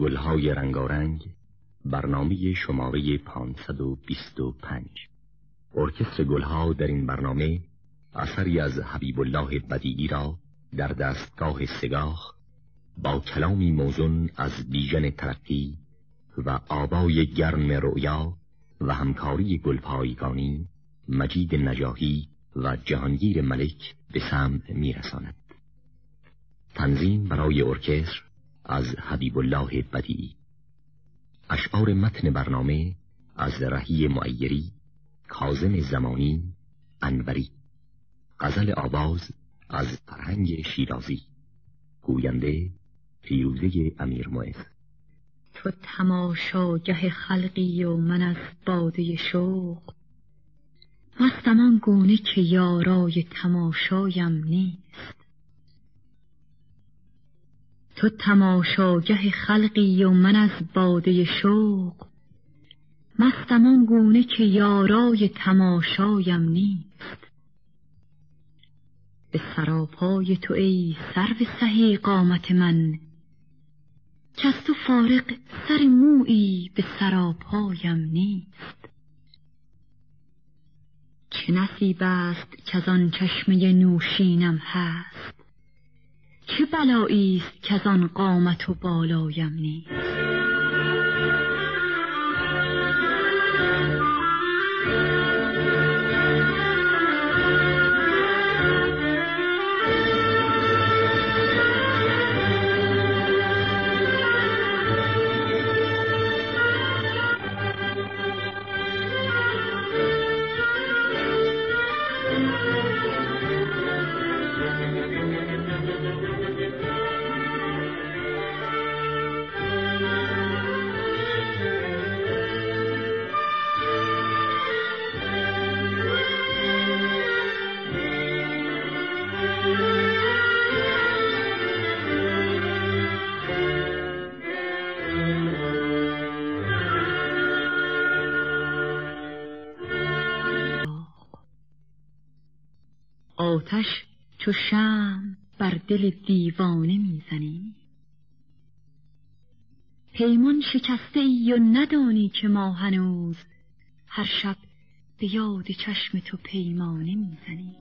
گلهای رنگارنگ، برنامه شماره 525. ارکستر گلها در این برنامه اثری از حبیب الله بدیعی را در دستگاه سگاخ با کلامی موزون از بیژن ترقی و آوای گرم رؤیا و همکاری گلپایگانی مجید نجاحی و جهانگیر ملک به سمع میرساند. تنظیم برای ارکستر از حبیب الله بدیعی. اشعار متن برنامه از رهی معیری، کاظم زمانی، انوری. غزل آواز از فرهنگ شیرازی. گوینده فیروزه امیرمعز. تو تماشاگه خلقی و من از باده شوق، مستم آن گونه که یارای تماشایم نیست. تو تماشاگه خلقی و من از باده شوق، مستم آن گونه که یارای تماشایم نیست. به سراپای تو ای سرو سهی قامت من، کز تو فارغ سر مویی به سراپایم نیست. چه نصیب است کز آن چشمه نوشینم هست، چه بلایی است کز آن قامت و بالایم نیست. آتش چو شمع بر دل دیوانه میزنی، پیمان شکسته ای و ندانی که ما هنوز هر شب به یاد چشم تو پیمانه میزنی.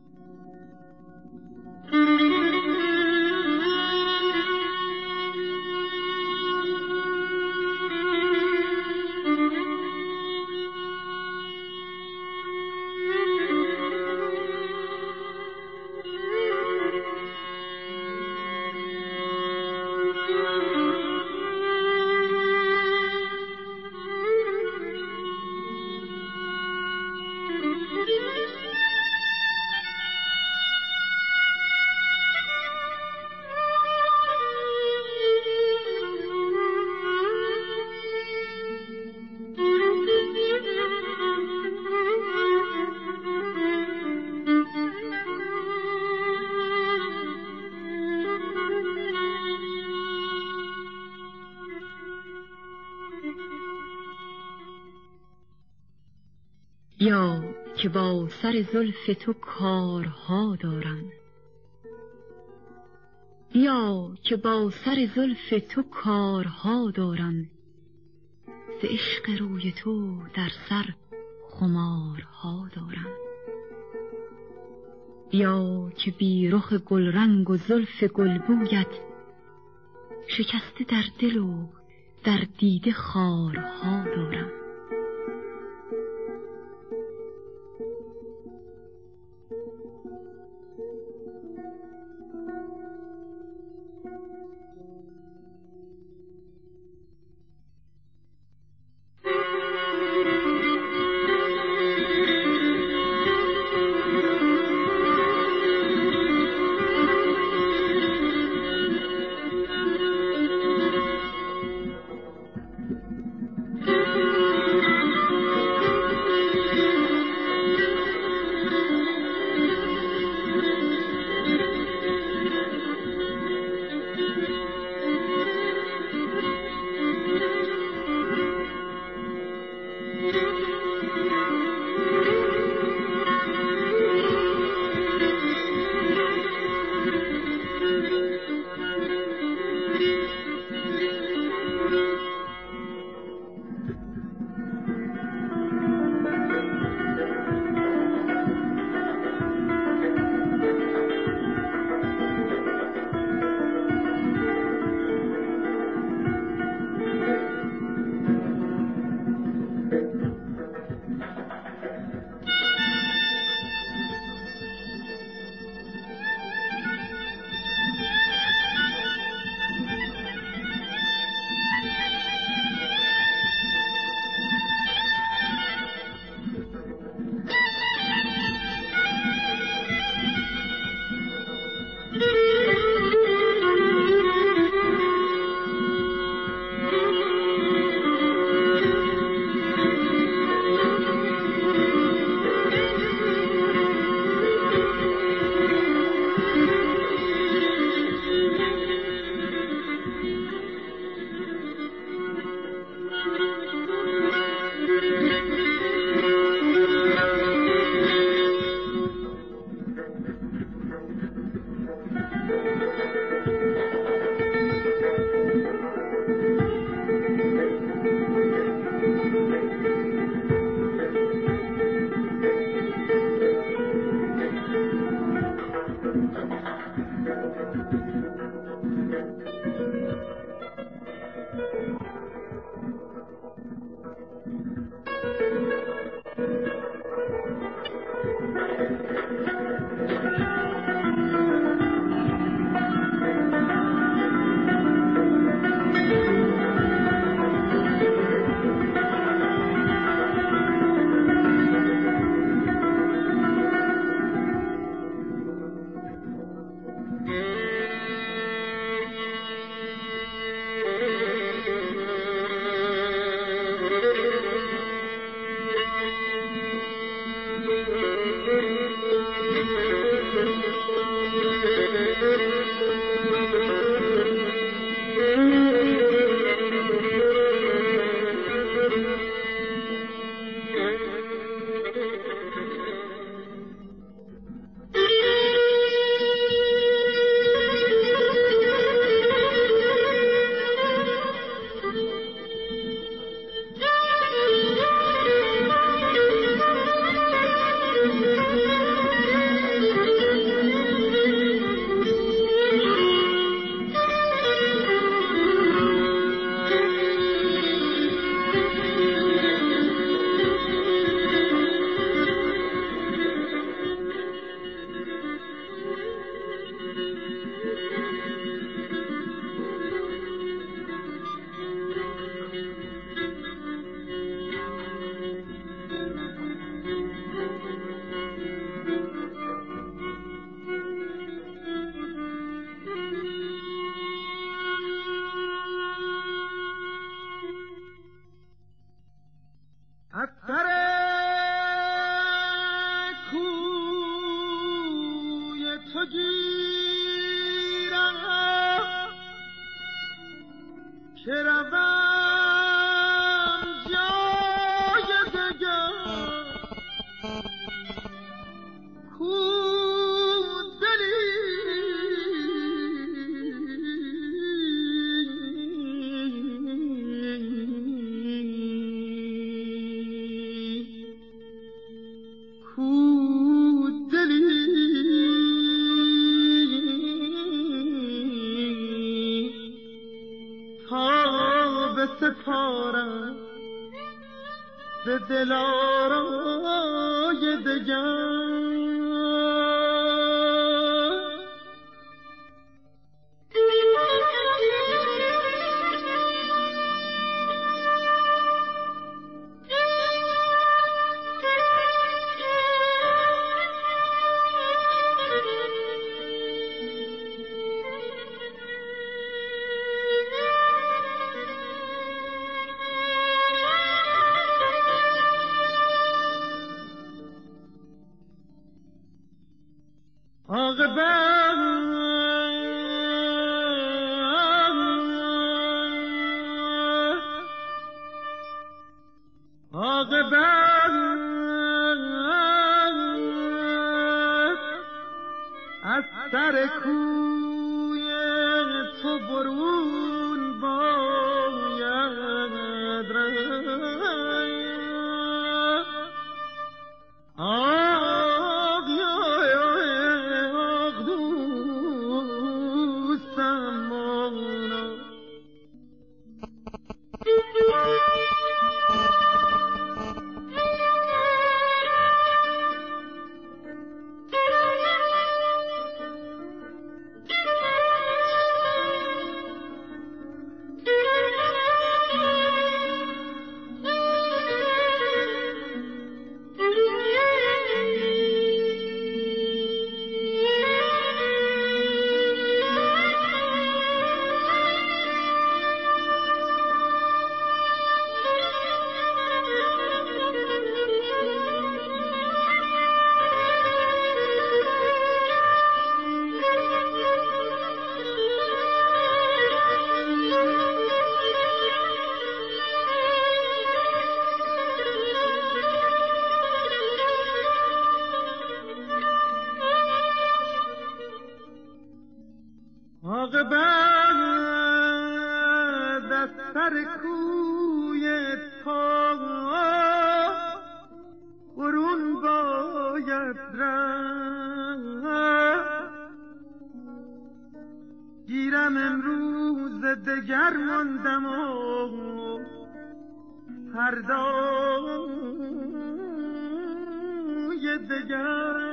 یا که با سر زلف تو کارها دارم، یا که با سر زلف تو کارها دارم، ز عشق روی تو در سر خمارها دارم. یا که بی رخ گلرنگ و زلف گلبویت، شکسته در دل و در دیده خارها دارم. به دلارای دگر عاقبت از سر کوی تو برون باید رفت. آه دوستم مانا عاقبت از سر کوی تو برون باید رفت. میرم امروز دگر ماندم و فردای دگر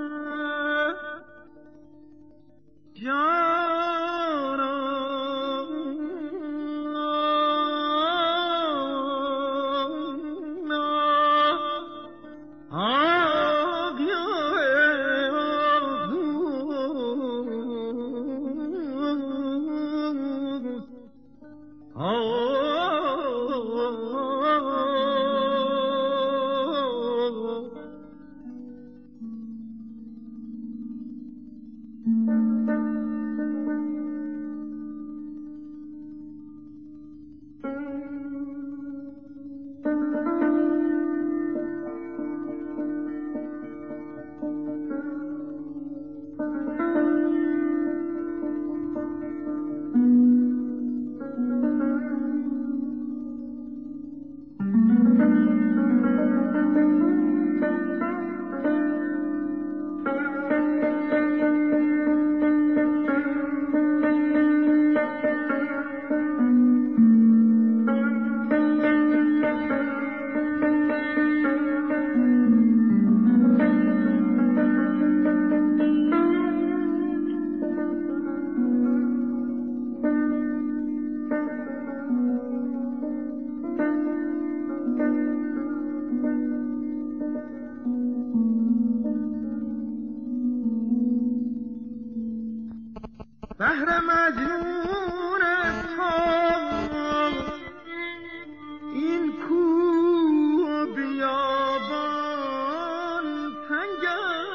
بهر مجنون تو این کوه و بیابان تنگ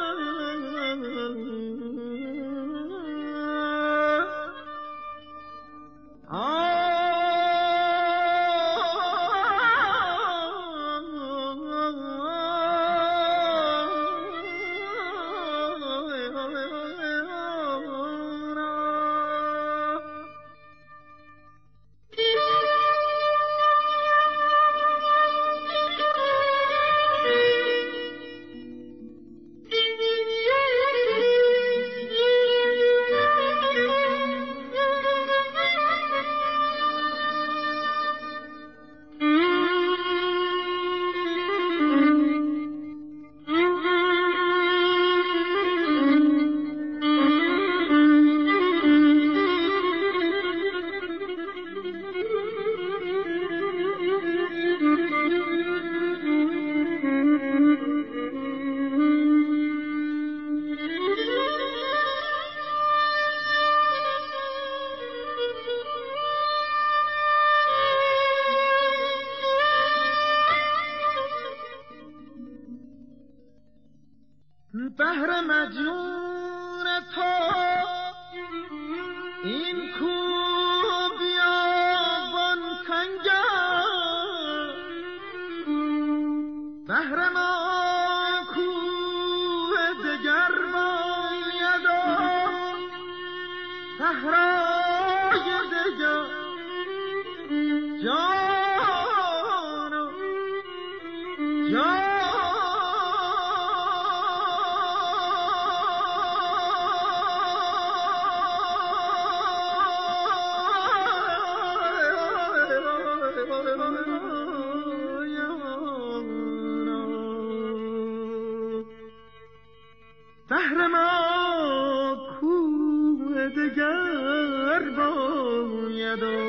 بهر مجنون تو این کوه بیابان تنگ بهر ما کوه دگر باید و صحرای دگر جانا جانا بهر ما کوه دگر باید و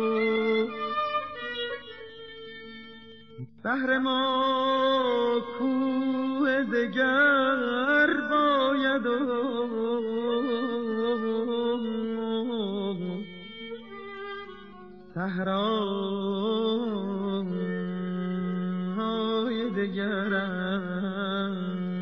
بهر ما کوه دگر باید و صحرای دگرم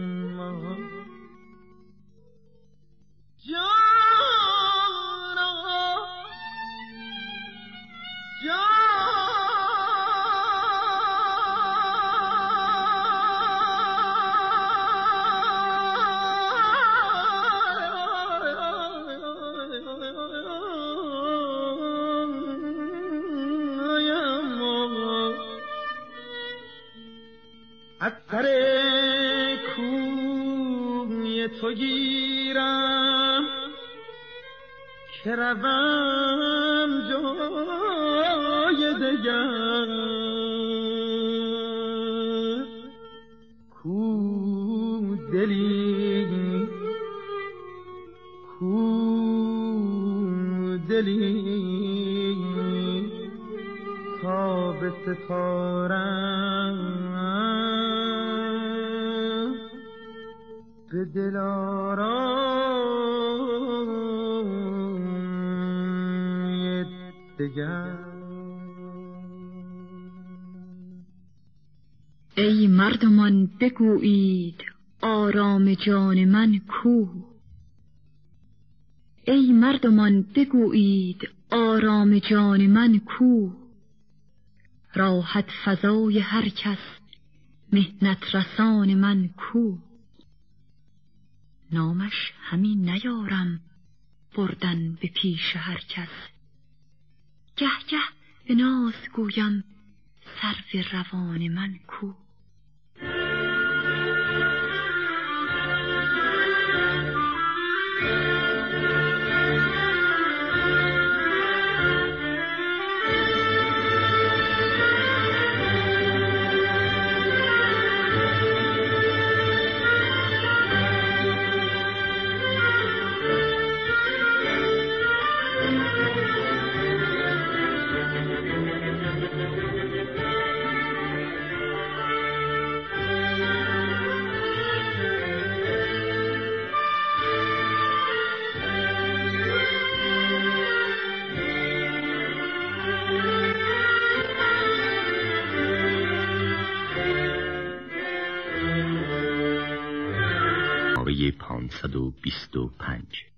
از سر کوی تو گیرم که روم جای دگر کو دلی تا به ستارم به دلارای دگر. ای مردمان بگویید آرام جان من کو، ای مردمان بگویید آرام جان من کو، راحت فزای هر کس محنت رسان من کو، نامش همین نیارم بردن به پیش هر کس، گه گه به ناز گویم سرو روان من کو. شماره 525